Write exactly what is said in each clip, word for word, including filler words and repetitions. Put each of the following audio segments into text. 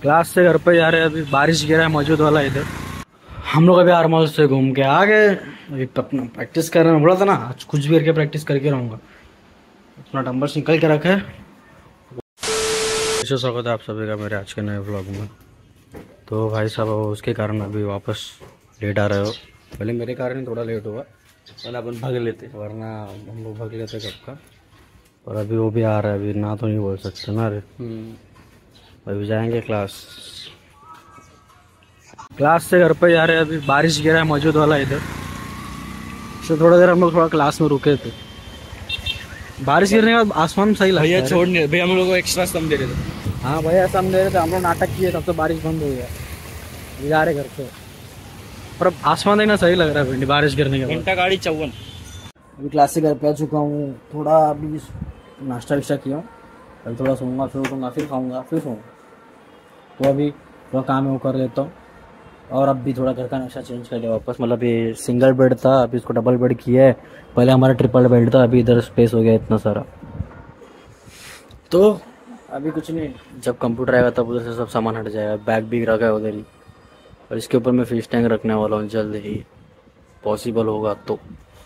Class से घर पे जा रहे हैं, अभी बारिश गिरा है मौजूद वाला इधर। हम लोग अभी आरमोल से घूम के आ गए। अभी अपना प्रैक्टिस करने बोला था ना, आज कुछ भी करके प्रैक्टिस करके रहूँगा। अपना डंबल्स निकल के रखे। स्वागत है आप सभी का मेरे आज के नए व्लॉग में। तो भाई साहब उसके कारण अभी वापस लेट आ रहे हो। पहले मेरे कारण ही थोड़ा लेट हुआ, पहले अपन भाग लेते वरना हम लोग भाग लेते कब का। और अभी वो भी आ रहा है, अभी ना तो नहीं बोल सकते ना। अरे अभी जाएंगे क्लास क्लास से घर पे जा रहे हैं। अभी बारिश गिरा है मौजूद वाला इधर, तो थोड़ा देर हम लोग थोड़ा क्लास में रुके थे। बारिश गिरने के बाद आसमान सही लगा। भैया छोड़ नहीं भैया, हम लोग को एक्स्ट्रा सम दे रहे थे। हाँ भैया सम दे रहे थे, हम लोग नाटक किए तब तो बारिश बंद हो गया। जा रहे घर पे, पर अब आसमान देखना सही लग रहा है बारिश गिरने के बाद। घंटा गाड़ी चौवन। अभी क्लास से घर पे आ चुका हूँ। थोड़ा अभी नाश्ता विश्ता किया हूँ, अभी थोड़ा सोऊंगा, फिर उठूँगा, फिर खाऊंगा, फिर सोऊंगा। तो अभी थोड़ा काम है वो कर लेता हूँ। और अब भी थोड़ा घर का नक्शा चेंज कर लिया वापस। मतलब ये सिंगल बेड था, अभी इसको डबल बेड किया है। पहले हमारा ट्रिपल बेड था, अभी इधर स्पेस हो गया इतना सारा। तो अभी कुछ नहीं, जब कंप्यूटर आएगा तब उधर से सब सामान हट जाएगा। बैग भी रखा है उधर ही, और इसके ऊपर मैं फिश टैंक रखने वाला हूँ जल्द ही, पॉसिबल होगा तो।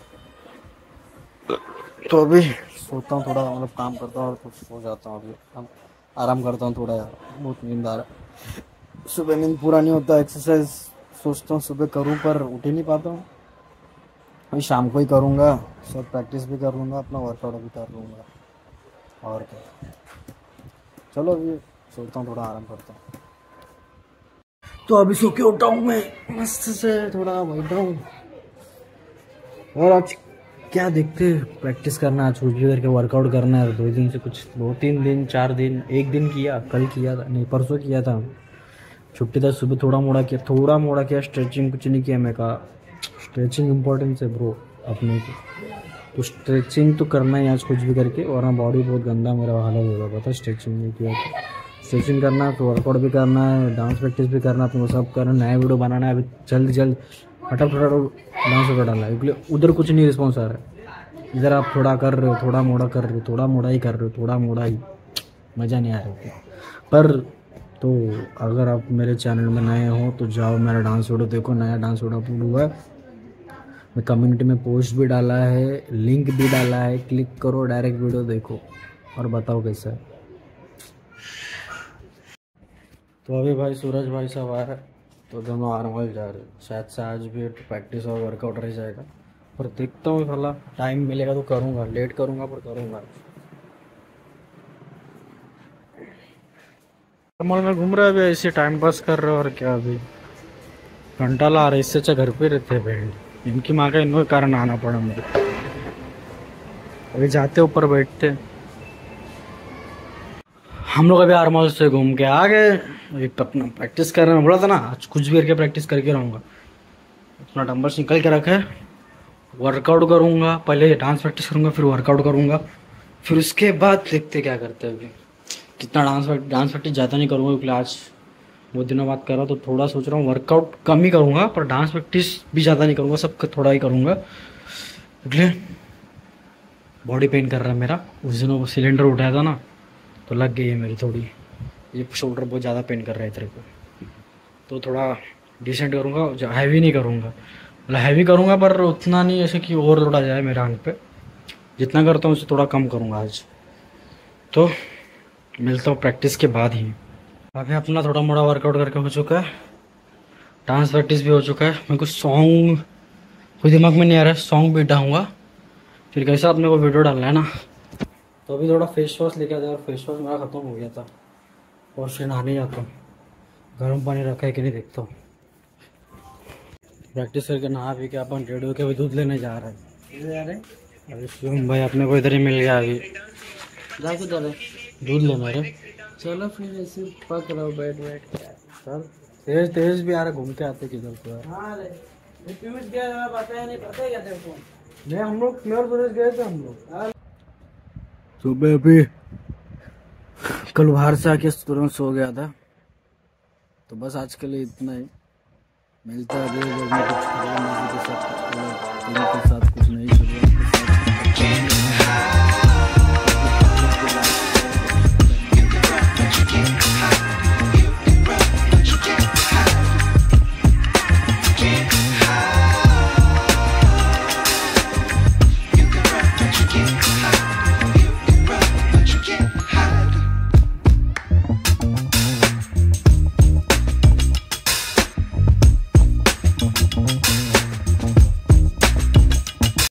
तो अभी सोता हूँ थोड़ा, मतलब काम करता हूँ और कुछ सो जाता हूँ। अभी आराम करता हूँ थोड़ा, बहुत नींद आ रहा है। सुबह नींद पूरा नहीं होता। एक्सरसाइज सोचता हूँ सुबह करूँ पर उठ ही नहीं पाता हूँ। अभी शाम को ही करूँगा, सब प्रैक्टिस भी कर लूँगा, अपना वर्कआउट भी कर लूँगा। और क्या, चलो अभी सोचता हूँ, थोड़ा आराम करता हूँ। तो अभी सो के उठा हूँ मैं, मस्त से थोड़ा बैठा हूँ। और आज क्या देखते, प्रैक्टिस करना है, कुछ भी करके वर्कआउट करना है। दो दिन से कुछ, दो तीन दिन चार दिन, एक दिन किया, कल किया था, नहीं परसों किया था। छुट्टी था, सुबह थोड़ा मोड़ा किया, थोड़ा मोड़ा किया, स्ट्रेचिंग कुछ नहीं किया। मैं कहा स्ट्रेचिंग इम्पोर्टेंस है ब्रो अपने को, तो स्ट्रेचिंग तो करना ही आज कुछ भी करके। वरना बॉडी बहुत गंदा मेरा हालत हो गया पता, स्ट्रेचिंग नहीं किया तो। स्ट्रेचिंग करना है तो वर्कआउट भी करना है, डांस प्रैक्टिस भी करना है, तो वो सब करना। नया वीडियो बनाना है अभी जल्द जल्द, फटाफट फटाफट डांस वीडियो डालना है। क्योंकि उधर कुछ नहीं रिस्पॉन्स आ रहा है, इधर आप थोड़ा कर रहे हो, थोड़ा मोड़ा कर रहे हो, थोड़ा मोड़ा ही कर रहे हो, थोड़ा मोड़ा ही, मज़ा नहीं आ रहा है। पर तो अगर आप मेरे चैनल में नए हो तो जाओ मेरा डांस वीडियो देखो, नया डांस वीडियो अपलोड हुआ है। मैं कम्युनिटी में पोस्ट भी डाला है, लिंक भी डाला है, क्लिक करो, डायरेक्ट वीडियो देखो और बताओ कैसा है। तो अभी भाई सूरज भाई साहब आया है, तो दोनों आरमोल जा रहे हैं। शायद से आज भी प्रैक्टिस और वर्कआउट रह जाएगा, पर देखता हूँ भला टाइम मिलेगा तो करूँगा। लेट करूँगा पर करूँगा। मॉल में घूम रहे हैं अभी, ऐसे टाइम पास कर रहे हो और क्या। अभी घंटा ला रहे, इससे अच्छा घर पे रहते हैं बैंड। इनकी माँ का इनके कारण आना पड़ा मुझे। अभी जाते ऊपर बैठते। हम लोग अभी आरमोल से घूम के आ गए। अभी अपना प्रैक्टिस करने बोला था ना, आज कुछ भी करके प्रैक्टिस करके रहूँगा। अपना डंबल्स निकल के रखे, वर्कआउट करूँगा। पहले डांस प्रैक्टिस करूँगा, फिर वर्कआउट करूँगा, फिर उसके बाद देखते क्या करते हैं। अभी कितना डांस डांस प्रैक्टिस ज़्यादा नहीं करूँगा, क्योंकि आज बहुत दिनों बाद कर रहा हूँ, तो थोड़ा सोच रहा हूँ वर्कआउट कम ही करूँगा, पर डांस प्रैक्टिस भी ज़्यादा नहीं करूँगा, सब थोड़ा ही करूँगा। इसलिए बॉडी पेन कर रहा है मेरा। उस दिन वो सिलेंडर उठाया था ना, तो लग गई है मेरी थोड़ी, ये शोल्डर बहुत ज़्यादा पेन कर रहा है तेरे को। तो थोड़ा डिसेंट करूँगा, हैवी नहीं करूँगा। मतलब हैवी करूँगा पर उतना नहीं ऐसे कि और थोड़ा जाए मेरा अंग पे। जितना करता हूँ उससे थोड़ा कम करूँगा आज। तो मिलता हूँ प्रैक्टिस के बाद ही। अभी अपना थोड़ा मोड़ा वर्कआउट करके हो चुका है, डांस प्रैक्टिस भी हो चुका है। मेरे को सॉन्ग कोई दिमाग में नहीं आ रहा है, सॉन्ग भी डालूंगा, फिर कैसा अपने को वीडियो डालना है ना। तो अभी थोड़ा फेस वॉश लेके आता है, और फेस वॉश मेरा ख़त्म हो गया था, और फिर नहाने जाता हूँ। गर्म पानी रखा है कि नहीं देखता हूँ। प्रैक्टिस करके नहा भी के अपन रेडी होकर अभी दूध लेने जा रहे हैं। अभी शिवम भाई अपने को इधर ही मिल गया। अभी जा के चले दूध ले मेरे। चलो फिर ऐसे पक रहा हूँ बैठ बैठ के। चल तेज तेज भी आ रहा, घूम के आते किधर को यार। नहीं हम लोग मैं और सुरेश गए थे हम लोग सुबह। अभी कल बाहर से आके तुरंत सो गया था, तो बस आज के लिए इतना ही। मिलता है अगले व्लॉग में कुछ के साथ, कुछ के साथ।